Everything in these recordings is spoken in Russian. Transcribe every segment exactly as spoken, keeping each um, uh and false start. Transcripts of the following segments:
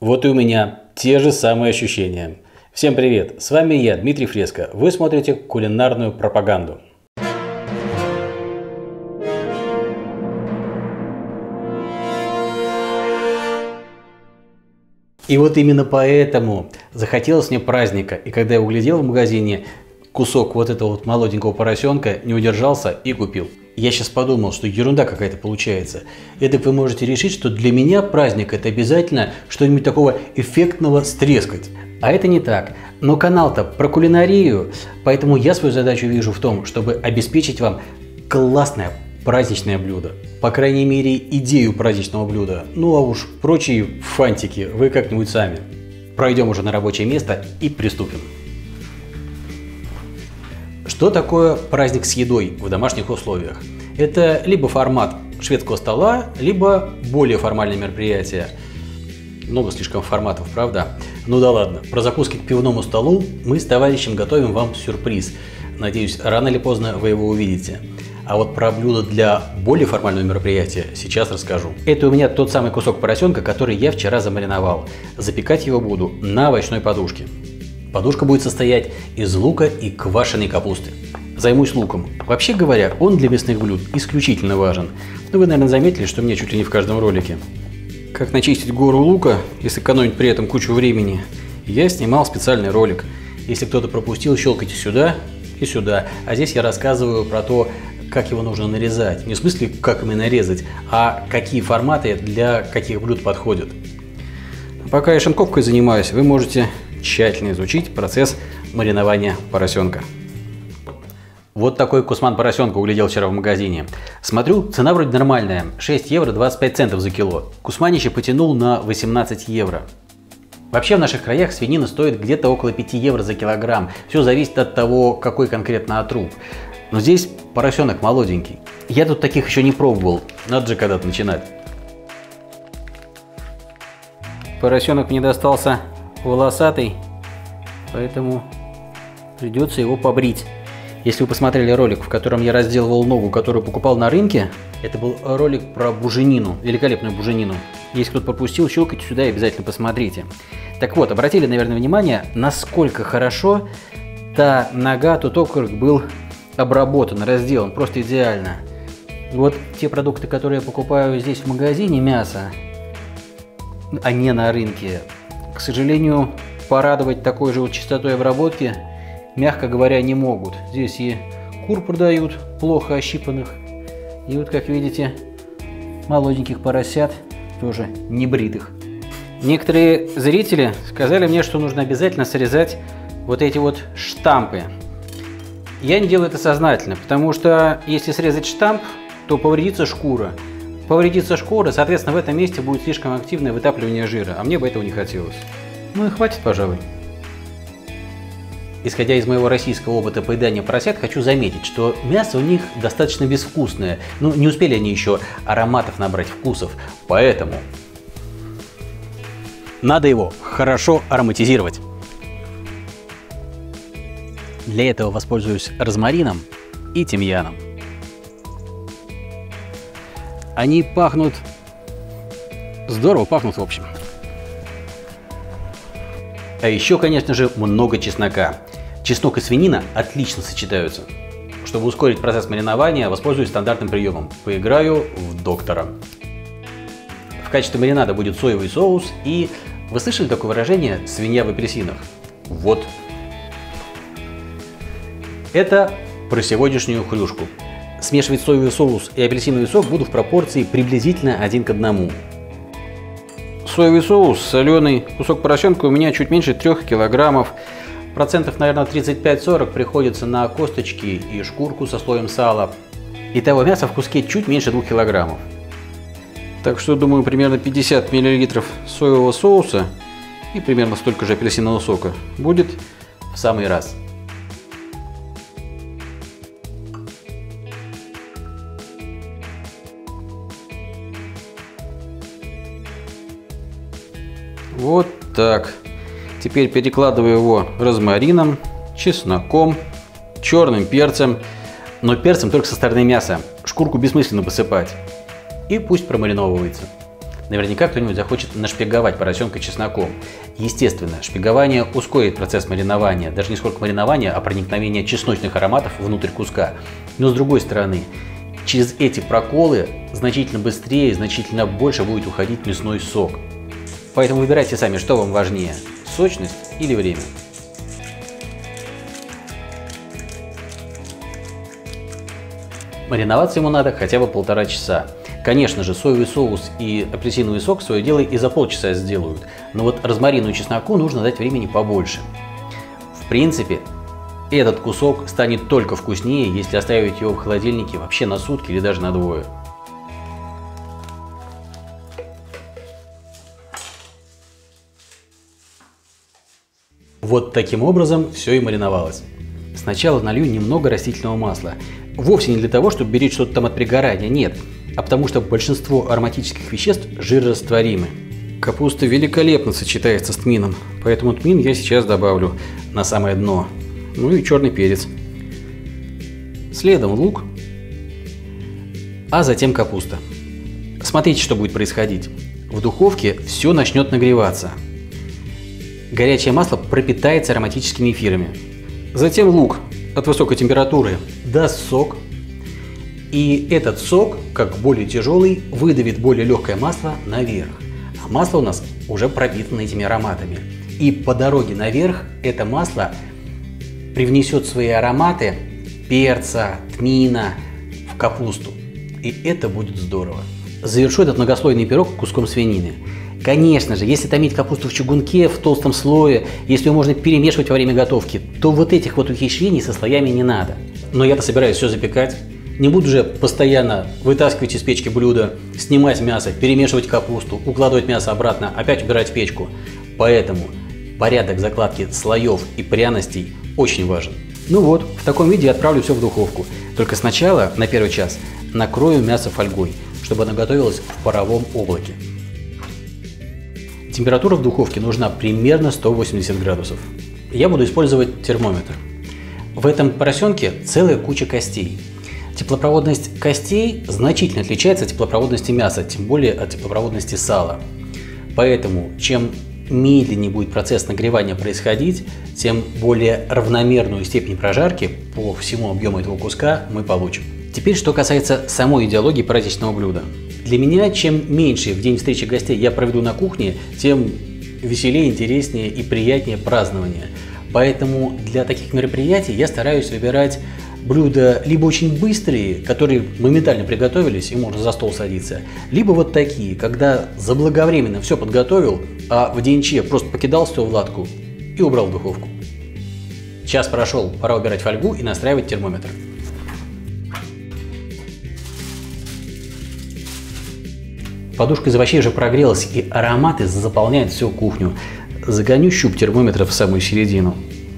Вот и у меня те же самые ощущения. Всем привет, с вами я, Дмитрий Фреско. Вы смотрите кулинарную пропаганду. И вот именно поэтому захотелось мне праздника, и когда я углядел в магазине кусок вот этого вот молоденького поросенка, не удержался и купил. Я сейчас подумал, что ерунда какая-то получается. Это вы можете решить, что для меня праздник — это обязательно что-нибудь такого эффектного стрескать. А это не так. Но канал-то про кулинарию, поэтому я свою задачу вижу в том, чтобы обеспечить вам классное праздничное блюдо. По крайней мере, идею праздничного блюда. Ну а уж прочие фантики вы как-нибудь сами. Пройдем уже на рабочее место и приступим. Что такое праздник с едой в домашних условиях? Это либо формат шведского стола, либо более формальное мероприятие. Много слишком форматов, правда? Ну да ладно. Про закуски к пивному столу мы с товарищем готовим вам сюрприз. Надеюсь, рано или поздно вы его увидите. А вот про блюдо для более формального мероприятия сейчас расскажу. Это у меня тот самый кусок поросенка, который я вчера замариновал. Запекать его буду на овощной подушке. Подушка будет состоять из лука и квашеной капусты. Займусь луком. Вообще говоря, он для мясных блюд исключительно важен. Но вы, наверное, заметили, что мне чуть ли не в каждом ролике. Как начистить гору лука и сэкономить при этом кучу времени, я снимал специальный ролик. Если кто-то пропустил, щелкайте сюда и сюда. А здесь я рассказываю про то, как его нужно нарезать. Не в смысле, как именно резать, а какие форматы для каких блюд подходят. Пока я шинковкой занимаюсь, вы можете тщательно изучить процесс маринования поросенка. Вот такой кусман поросенка углядел вчера в магазине. Смотрю, цена вроде нормальная, шесть евро двадцать пять центов за кило. Кусманище потянул на восемнадцать евро. Вообще в наших краях свинина стоит где-то около пяти евро за килограмм. Все зависит от того, какой конкретно отруб. Но здесь поросенок молоденький. Я тут таких еще не пробовал, надо же когда-то начинать. Поросенок мне достался волосатый, поэтому придется его побрить. Если вы посмотрели ролик, в котором я разделывал ногу, которую покупал на рынке, это был ролик про буженину, великолепную буженину. Если кто-то пропустил, щелкайте сюда и обязательно посмотрите. Так вот, обратили, наверное, внимание, насколько хорошо та нога, тот окорок был обработан, разделан, просто идеально. Вот те продукты, которые я покупаю здесь в магазине, мясо, а не на рынке, к сожалению, порадовать такой же вот чистотой обработки, мягко говоря, не могут. Здесь и кур продают, плохо ощипанных, и вот, как видите, молоденьких поросят, тоже не бритых. Некоторые зрители сказали мне, что нужно обязательно срезать вот эти вот штампы. Я не делаю это сознательно, потому что если срезать штамп, то повредится шкура. Повредится шкура, соответственно, в этом месте будет слишком активное вытапливание жира, а мне бы этого не хотелось. Ну и хватит, пожалуй. Исходя из моего российского опыта поедания поросят, хочу заметить, что мясо у них достаточно безвкусное. Ну, не успели они еще ароматов набрать, вкусов, поэтому надо его хорошо ароматизировать. Для этого воспользуюсь розмарином и тимьяном. Они пахнут... здорово пахнут, в общем. А еще, конечно же, много чеснока. Чеснок и свинина отлично сочетаются. Чтобы ускорить процесс маринования, воспользуюсь стандартным приемом. Поиграю в доктора. В качестве маринада будет соевый соус и... Вы слышали такое выражение «свинья в апельсинах»? Вот. Это про сегодняшнюю хрюшку. Смешивать соевый соус и апельсиновый сок буду в пропорции приблизительно один к одному. Соевый соус, соленый, кусок поросенка у меня чуть меньше трех килограммов. Процентов, наверное, тридцать пять сорок приходится на косточки и шкурку со слоем сала. Итого мяса в куске чуть меньше двух килограммов. Так что, думаю, примерно пятьдесят миллилитров соевого соуса и примерно столько же апельсинового сока будет в самый раз. Вот так. Теперь перекладываю его розмарином, чесноком, черным перцем, но перцем только со стороны мяса. Шкурку бессмысленно посыпать. И пусть промариновывается. Наверняка кто-нибудь захочет нашпиговать поросенка чесноком. Естественно, шпигование ускорит процесс маринования, даже не сколько маринования, а проникновение чесночных ароматов внутрь куска. Но с другой стороны, через эти проколы значительно быстрее, значительно больше будет уходить мясной сок. Поэтому выбирайте сами, что вам важнее – сочность или время. Мариноваться ему надо хотя бы полтора часа. Конечно же, соевый соус и апельсиновый сок свое дело и за полчаса сделают, но вот розмарину и чесноку нужно дать времени побольше. В принципе, этот кусок станет только вкуснее, если оставить его в холодильнике вообще на сутки или даже на двое. Вот таким образом все и мариновалось. Сначала налью немного растительного масла. Вовсе не для того, чтобы беречь что-то там от пригорания, нет, а потому что большинство ароматических веществ жирорастворимы. Капуста великолепно сочетается с тмином, поэтому тмин я сейчас добавлю на самое дно. Ну и черный перец. Следом лук, а затем капуста. Смотрите, что будет происходить. В духовке все начнет нагреваться. Горячее масло пропитается ароматическими эфирами. Затем лук от высокой температуры даст сок. И этот сок, как более тяжелый, выдавит более легкое масло наверх. А масло у нас уже пропитано этими ароматами. И по дороге наверх это масло привнесет свои ароматы перца, тмина в капусту. И это будет здорово. Завершу этот многослойный пирог куском свинины. Конечно же, если томить капусту в чугунке, в толстом слое, если ее можно перемешивать во время готовки, то вот этих вот ухищрений со слоями не надо. Но я-то собираюсь все запекать. Не буду же постоянно вытаскивать из печки блюдо, снимать мясо, перемешивать капусту, укладывать мясо обратно, опять убирать в печку. Поэтому порядок закладки слоев и пряностей очень важен. Ну вот, в таком виде я отправлю все в духовку. Только сначала, на первый час, накрою мясо фольгой, чтобы оно готовилось в паровом облаке. Температура в духовке нужна примерно сто восемьдесят градусов. Я буду использовать термометр. В этом поросенке целая куча костей. Теплопроводность костей значительно отличается от теплопроводности мяса, тем более от теплопроводности сала. Поэтому, чем медленнее будет процесс нагревания происходить, тем более равномерную степень прожарки по всему объему этого куска мы получим. Теперь, что касается самой идеологии праздничного блюда. Для меня, чем меньше в день встречи гостей я проведу на кухне, тем веселее, интереснее и приятнее празднование. Поэтому для таких мероприятий я стараюсь выбирать блюда либо очень быстрые, которые моментально приготовились и можно за стол садиться, либо вот такие, когда заблаговременно все подготовил, а в деньче просто покидал все в латку и убрал в духовку. Час прошел, пора убирать фольгу и настраивать термометр. Подушка из овощей уже прогрелась, и ароматы заполняют всю кухню. Загоню щуп термометра в самую середину.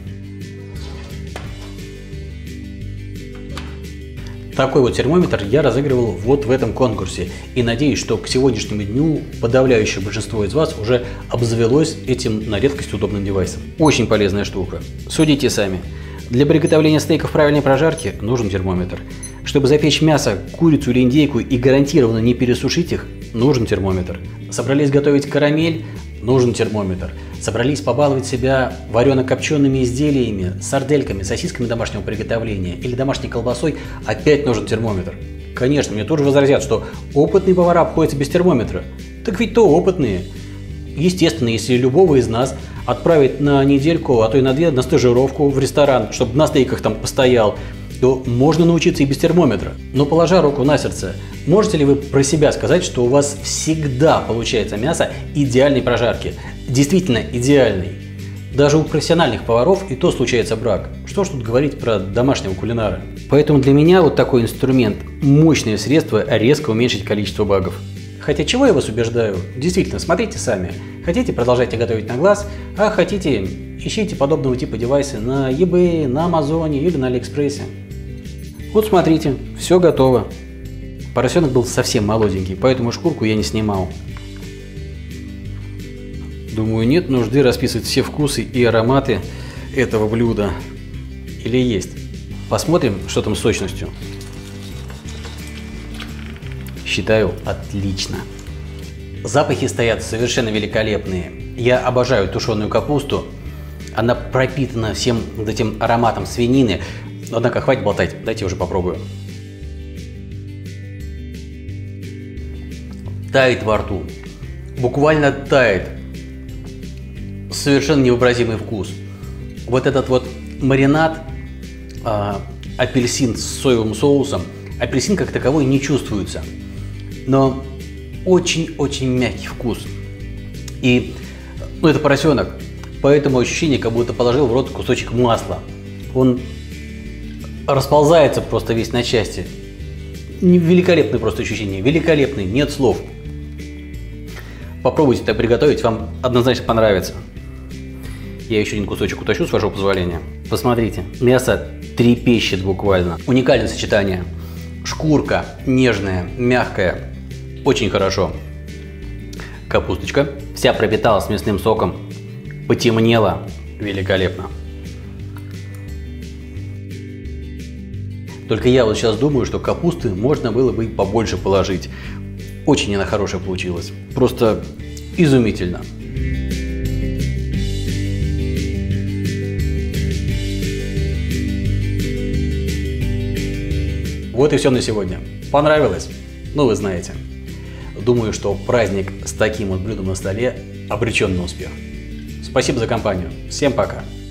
Такой вот термометр я разыгрывал вот в этом конкурсе. И надеюсь, что к сегодняшнему дню подавляющее большинство из вас уже обзавелось этим на редкость удобным девайсом. Очень полезная штука. Судите сами. Для приготовления стейков правильной прожарки нужен термометр. Чтобы запечь мясо, курицу или индейку и гарантированно не пересушить их, нужен термометр. Собрались готовить карамель, нужен термометр. Собрались побаловать себя варено-копчеными изделиями, сардельками, сосисками домашнего приготовления или домашней колбасой, опять нужен термометр. Конечно, мне тоже возразят, что опытные повара обходятся без термометра. Так ведь то опытные. Естественно, если любого из нас отправить на недельку, а то и на две, на стажировку в ресторан, чтобы на стейках там постоял, то можно научиться и без термометра. Но положа руку на сердце, можете ли вы про себя сказать, что у вас всегда получается мясо идеальной прожарки? Действительно идеальной. Даже у профессиональных поваров и то случается брак. Что ж тут говорить про домашнего кулинара? Поэтому для меня вот такой инструмент – мощное средство резко уменьшить количество багов. Хотя чего я вас убеждаю? Действительно, смотрите сами. Хотите, продолжайте готовить на глаз, а хотите, ищите подобного типа девайсы на eBay, на Амазоне или на Алиэкспрессе. Вот смотрите, все готово. Поросенок был совсем молоденький, поэтому шкурку я не снимал. Думаю, нет нужды расписывать все вкусы и ароматы этого блюда. Или есть? Посмотрим, что там с сочностью. Считаю, отлично. Запахи стоят совершенно великолепные. Я обожаю тушеную капусту. Она пропитана всем вот этим ароматом свинины. Однако хватит болтать, дайте уже попробую. Тает во рту. Буквально тает. Совершенно невообразимый вкус. Вот этот вот маринад, э, апельсин с соевым соусом. Апельсин как таковой не чувствуется. Но очень-очень мягкий вкус. И ну, это поросенок. Поэтому ощущение, как будто положил в рот кусочек масла. Он расползается просто весь на части. Великолепное просто ощущение. Великолепный, нет слов. Попробуйте это приготовить, вам однозначно понравится. Я еще один кусочек утащу, с вашего позволения. Посмотрите, мясо трепещет буквально. Уникальное сочетание. Шкурка нежная, мягкая. Очень хорошо. Капусточка вся пропиталась мясным соком. Потемнело. Великолепно. Только я вот сейчас думаю, что капусты можно было бы побольше положить. Очень она хорошая получилась. Просто изумительно. Вот и все на сегодня. Понравилось? Ну, вы знаете. Думаю, что праздник с таким вот блюдом на столе обречен на успех. Спасибо за компанию. Всем пока.